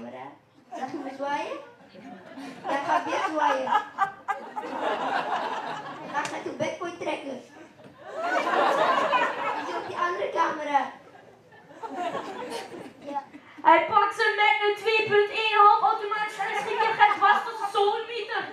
camera. Zag je me zwaaien? Ja, ik ga weer zwaaien. Ik ga je bek voor je trekken. Je zit op die andere camera. Ja. Hij pakt zijn Magnum 2.1 half automatisch en schiet die agent vast tot zijn zoonmieter.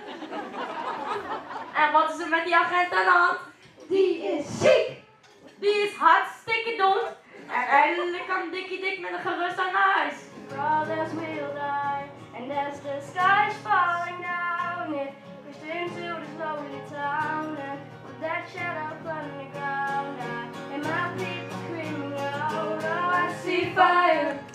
En wat is er met die agent aan de hand? Die is ziek. Die is hartstikke dood. En eindelijk kan Dikkie Dik met een gerust aan naar huis. Brothers will die, and as the sky's falling down, it pushed into the lonely town, and with that shadow on the ground, and my people screaming out, oh, I see fire.